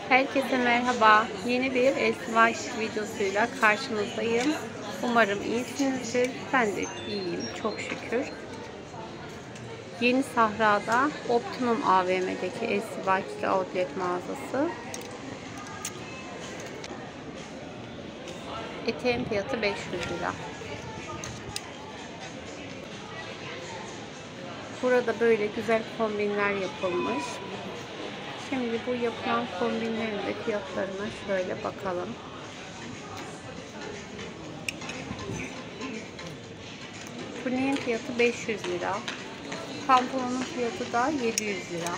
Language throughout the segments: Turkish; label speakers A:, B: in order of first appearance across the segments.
A: Herkese merhaba. Yeni bir esvaş videosuyla karşınızdayım. Umarım iyisinizdir. Ben de iyiyim çok şükür. Yeni Sahra'da Optimum AVM'deki esvaçlı outlet mağazası. Eteğin fiyatı 500 lira. Burada böyle güzel kombinler yapılmış. Şimdi bu yapılan kombinlerin de fiyatlarına şöyle bakalım. Tuniğin fiyatı 500 lira. Pantolonun fiyatı da 700 lira.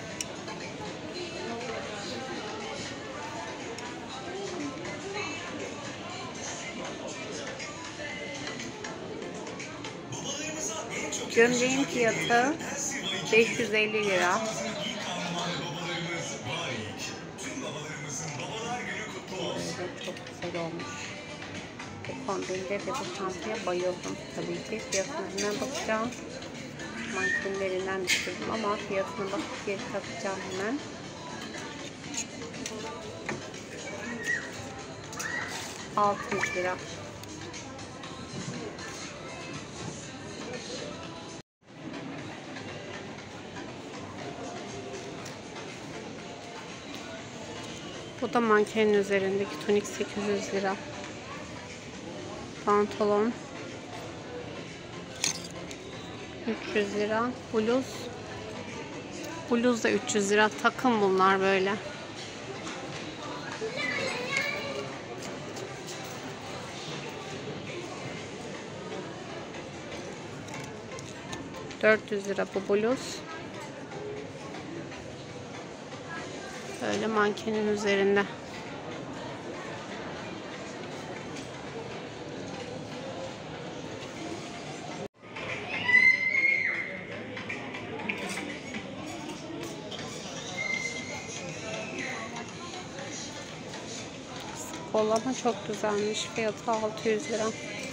A: Gömleğin fiyatı 550 lira. Böyle çok güzel olmuş. Bu kombinde ve bu çantaya bayıldım. Tabii ki fiyatına bakacağım. Mankenlerinden düşürdüm ama fiyatına bakıp geri takacağım hemen. $600 lira. Bu da mankenin üzerindeki tunik 800 lira. Pantolon 300 lira. Bluz da 300 lira. Takım bunlar böyle. $400 lira bu bluz. Böyle mankenin üzerinde. Kollama çok güzelmiş. Fiyatı 600 lira.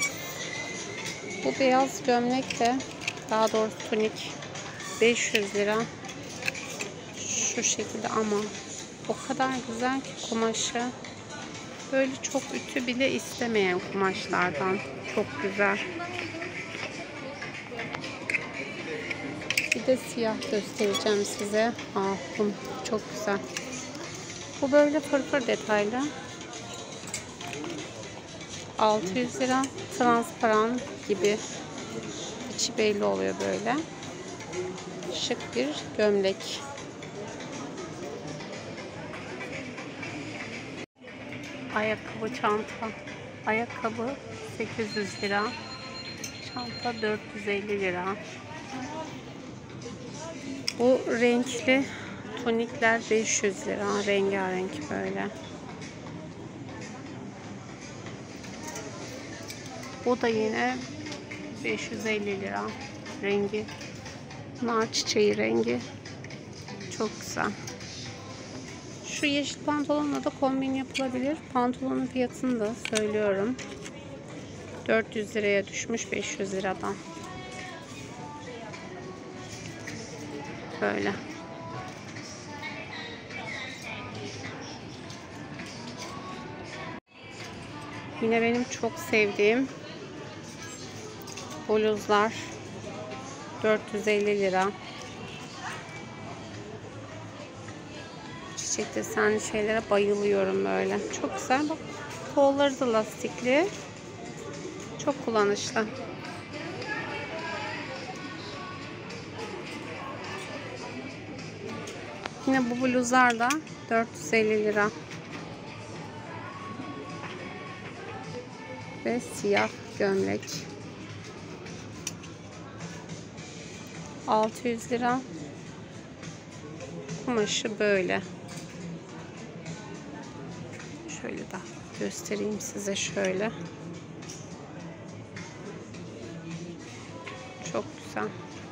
A: Bu beyaz gömlek de, daha doğrusu tunik, 500 lira. Şu şekilde ama o kadar güzel ki kumaşı. Böyle çok ütü bile istemeyen kumaşlardan. Çok güzel. Bir de siyah göstereceğim size. Bu çok güzel. Bu böyle fırfır detaylı. 600 lira. Transparan gibi. İçi belli oluyor böyle. Şık bir gömlek. Ayakkabı, çanta. Ayakkabı 800 lira. Çanta 450 lira. Bu renkli tunikler 500 lira. Rengarenk böyle. Bu da yine 550 lira. Rengi nar çiçeği rengi. Çok güzel. Şu yeşil pantolonla da kombin yapılabilir. Pantolonun fiyatını da söylüyorum. 400 liraya düşmüş 500 liradan. Böyle. Yine benim çok sevdiğim bluzlar 450 lira. Çiçek desenli şeylere bayılıyorum böyle. Çok güzel. Bak, kolları da lastikli. Çok kullanışlı. Yine bu bluzlar da 450 lira. Ve siyah gömlek 600 lira. Kumaşı böyle. Şöyle de göstereyim size şöyle. Çok güzel.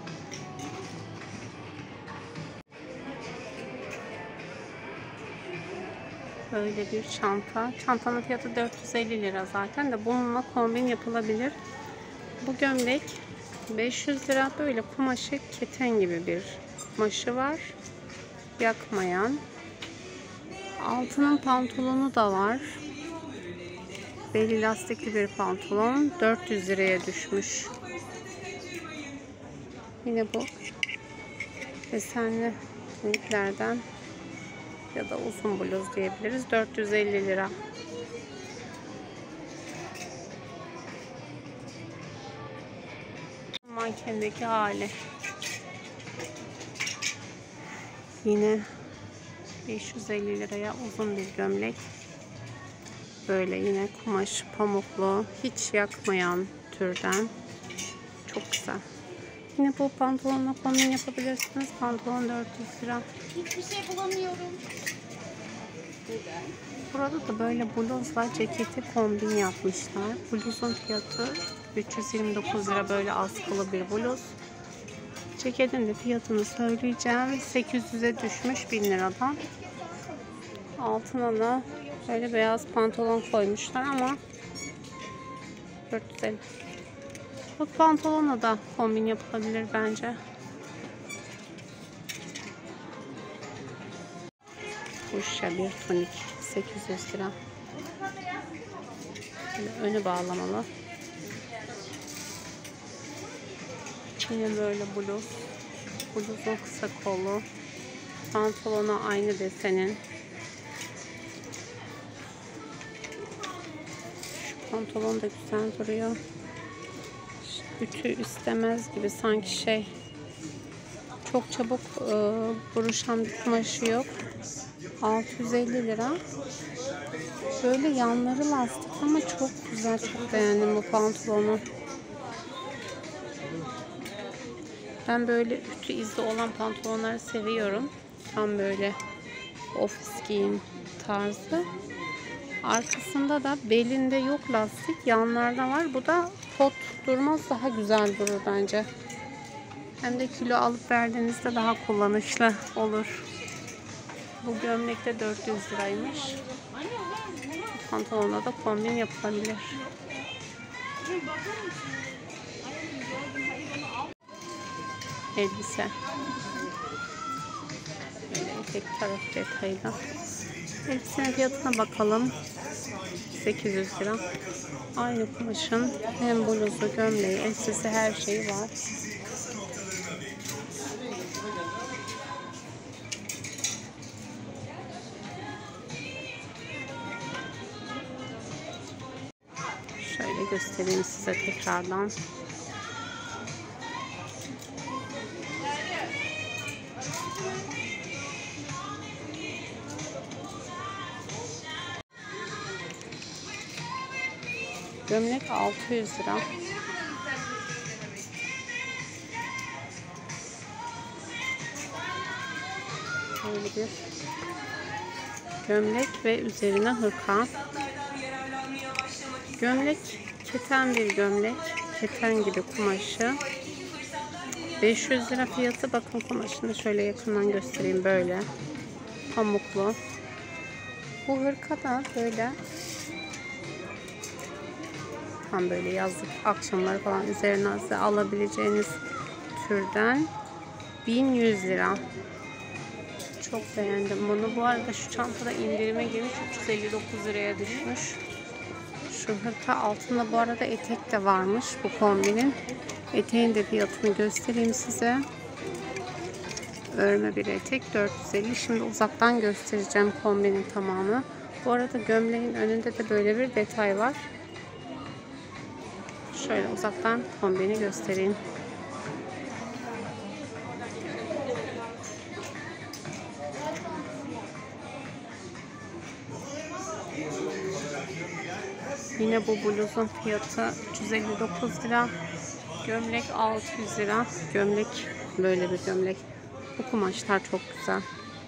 A: Böyle bir çanta. Çantanın fiyatı 450 lira zaten de bununla kombin yapılabilir. Bu gömlek 500 lira. Böyle kumaşı keten gibi bir kumaşı var. Yakmayan. Altının pantolonu da var. Beli lastikli bir pantolon. 400 liraya düşmüş. Yine bu desenli tuniklerden ya da uzun bluz diyebiliriz. 450 lira. Mankendeki hali. Yine 550 liraya uzun bir gömlek. Böyle yine kumaş, pamuklu, hiç yakmayan türden. Çok güzel. Yine bu pantolonla kombin yapabilirsiniz. Pantolon 400 lira.
B: Hiçbir şey bulamıyorum.
A: Burada da böyle bluzla ceketi kombin yapmışlar. Bluzun fiyatı 329 lira. Böyle askılı bir bluz. Ceketin de fiyatını söyleyeceğim. 800'e düşmüş 1000 liradan. Altına da böyle beyaz pantolon koymuşlar ama 450. Bu pantolonla da kombin yapılabilir bence. Kuşya bir tunik 800 lira. Böyle önü bağlamalı. Yine böyle bluz. Bluzun kısa kolu. Pantolonu aynı desenin. Şu pantolon da güzel duruyor. Ütü istemez gibi sanki çok çabuk buruşan bir kumaşı yok. 650 lira. Böyle yanları lastik ama çok güzel. Çok beğendim bu pantolonu. Ben böyle ütü izi olan pantolonları seviyorum. Tam böyle ofis giyim tarzı. Arkasında da belinde yok lastik. Yanlarda var. Bu da kot durmaz. Daha güzel durur bence. Hem de kilo alıp verdiğinizde daha kullanışlı olur. Bu gömlek de 400 liraymış. Pantolonla da kombin yapılabilir. Elbise. Böyle etek taraf detaylı. Elbisenin fiyatına bakalım. 800 lira. Aynı kumaşın hem bluzu, gömleği, elbisesi her şeyi var. Şöyle göstereyim size tekrardan. Gömlek 600 lira. Böyle bir gömlek ve üzerine hırka. Gömlek keten bir gömlek. Keten gibi kumaşı. 500 lira fiyatı. Bakın kumaşını şöyle yakından göstereyim. Böyle pamuklu. Bu hırka da böyle tam böyle yazlık akşamları falan üzerine alabileceğiniz türden 1100 lira. Çok beğendim bunu. Bu arada şu çantada indirime girmiş, 359 liraya düşmüş. Şu hırka altında bu arada etek de varmış bu kombinin. Eteğin de fiyatını göstereyim size. Örme bir etek 450. Şimdi uzaktan göstereceğim kombinin tamamı. Bu arada gömleğin önünde de böyle bir detay var. Şöyle uzaktan kombini göstereyim. Yine bu bluzun fiyatı 359 lira. Gömlek 600 lira. Gömlek böyle bir gömlek. Bu kumaşlar çok güzel.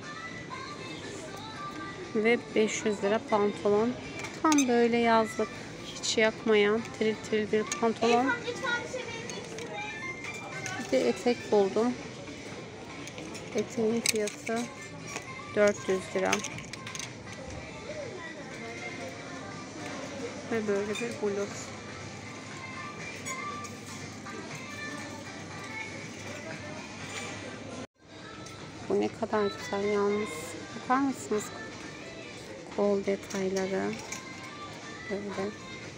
A: Ve 500 lira pantolon. Tam böyle yazlık. Hiç yakmayan tril tril bir pantolon. Bir de etek buldum. Eteğin fiyatı 400 lira. Ve böyle bir bluz. Bu ne kadar güzel yalnız. Bakar mısınız? Kol detayları böyle.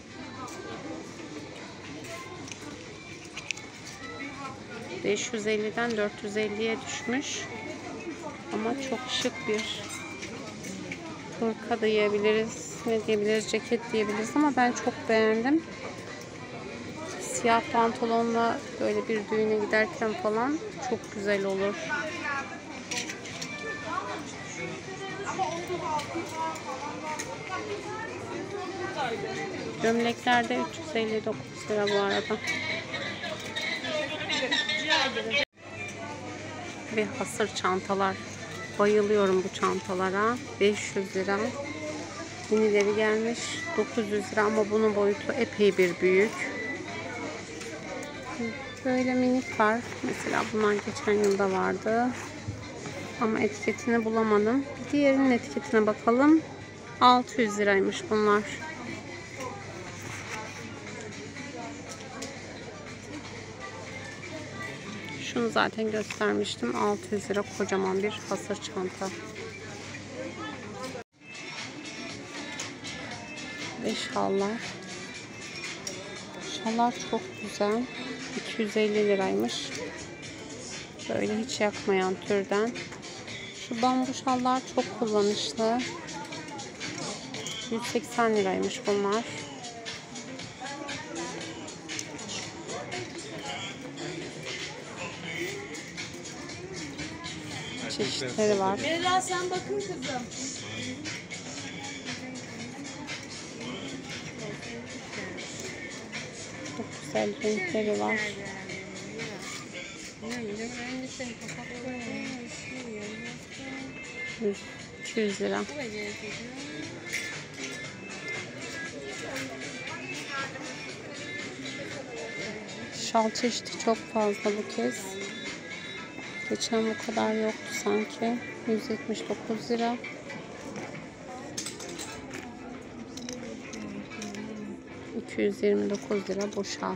A: ...550'den 450'ye düşmüş. Ama çok şık bir hırka diyebiliriz. Ne diyebiliriz? Ceket diyebiliriz ama ben çok beğendim. Siyah pantolonla böyle bir düğüne giderken falan çok güzel olur. Gömleklerde 359 lira bu arada. Ve hasır çantalar. Bayılıyorum bu çantalara. 500 lira. Minileri gelmiş 900 lira ama bunun boyutu epey bir büyük. Böyle minik var. Mesela bunlar geçen yılda vardı. Ama etiketini bulamadım. Bir diğerinin etiketine bakalım. 600 liraymış bunlar. Şunu zaten göstermiştim. 600 lira kocaman bir hasır çanta. Ve şallar. Şallar çok güzel. 250 liraymış. Böyle hiç yakmayan türden. Şu bambu şallar çok kullanışlı. 180 liraymış bunlar. Çeşitleri var.
B: Beyza sen bakın kızım.
A: Çok güzel renkleri var. 200 lira. Şal çeşidi çok fazla bu kez. Geçen bu kadar yoktu sanki. 179 lira. ...229 lira bu şal.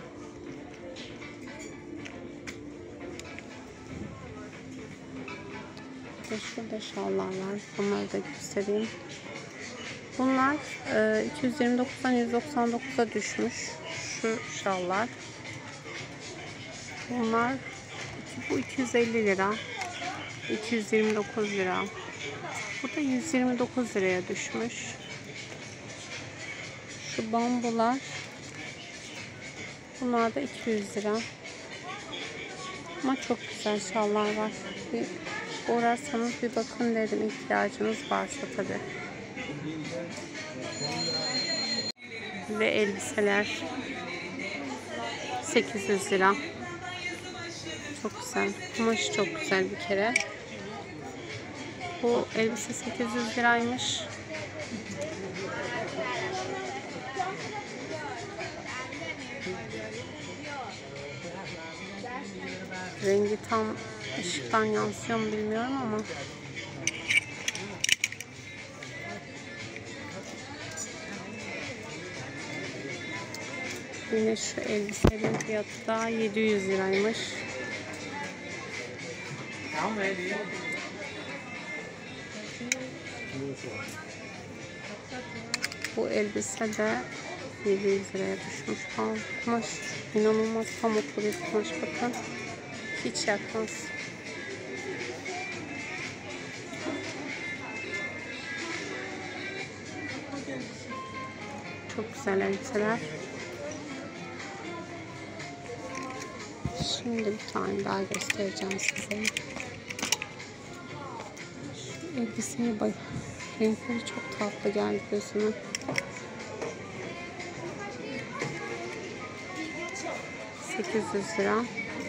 A: Ve şurada şallar var. Onları da göstereyim. Bunlar 229'dan 199'a düşmüş. Şu şallar. Bunlar bu 250 lira. 229 lira. Bu da 129 liraya düşmüş. Şu bambular. Bunlar da 200 lira. Ama çok güzel şallar var. Bir uğrarsanız bir bakın dedim, ihtiyacınız varsa tabii. Ve elbiseler 800 lira. Çok güzel. Kumaşı çok güzel bir kere. Bu elbise 800 liraymış. Rengi tam ışıktan yansıyor mu bilmiyorum ama yine şu elbisenin fiyatı da 700 liraymış. Bu elbise de 700 liraya düşmüş. Kumaş inanılmaz pamuklu bir kumaş, bakın. Hiç yakmaz. Çok güzel elbiseler. Şimdi bir tane daha göstereceğim size. Şu elbiseye bak. Renkleri çok tatlı geldi gözüme. $800 lira.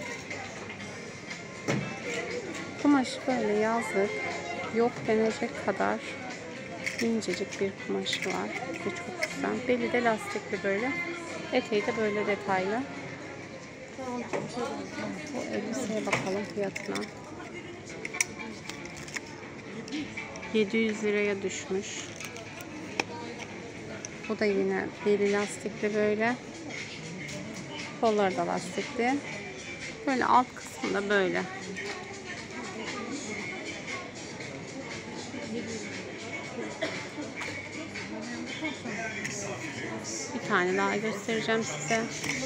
A: Kumaş böyle yazlık, yok denecek kadar incecik bir kumaşı var. Ve çok güzel. Beli de lastikli böyle. Eteği de böyle detaylı. Bu elbiseye bakalım fiyatına. 700 liraya düşmüş. Bu da yine beli lastikli böyle. Kolları da lastikli. Böyle alt kısmında böyle. Bir tane daha göstereceğim size.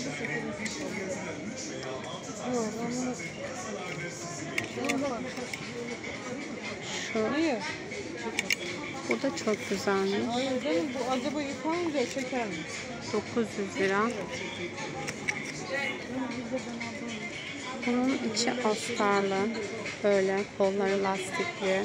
A: Şu. Bu da çok güzelmiş.
C: Hayır canım, bu acaba yıkanınca çeker mi?
A: 900 lira. Bunun içi astarlı. Böyle kolları lastikli.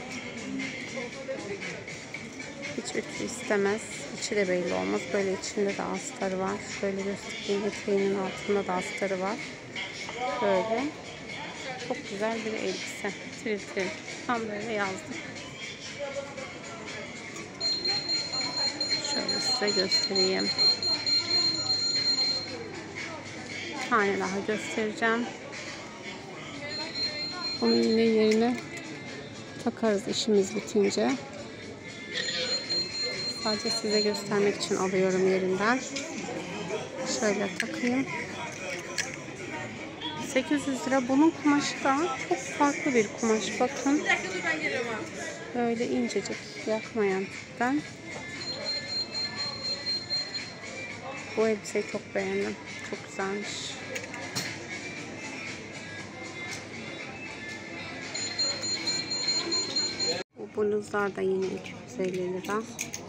A: Hiç ütü istemez. İçi de belli olmaz. Böyle içinde de astarı var. Şöyle göstereyim. Eteğinin altında da astarı var. Böyle. Çok güzel bir elbise. Tril tril. Tam böyle yazlık. Şöyle size göstereyim. Bir tane daha göstereceğim. Onu yine yerine takarız işimiz bitince. Sadece size göstermek için alıyorum yerinden. Şöyle takayım. 800 lira. Bunun kumaşı da çok farklı bir kumaş. Bakın. Böyle incecik, yakmayan tipten. Bu elbiseyi çok beğendim. Çok güzelmiş. Bu bluzlar da yine 250 lira.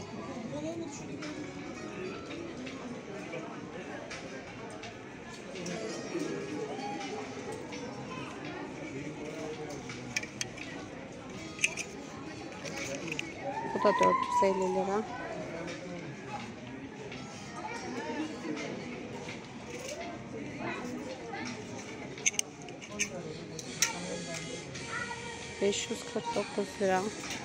A: Bu da 450 lira. $549 lira.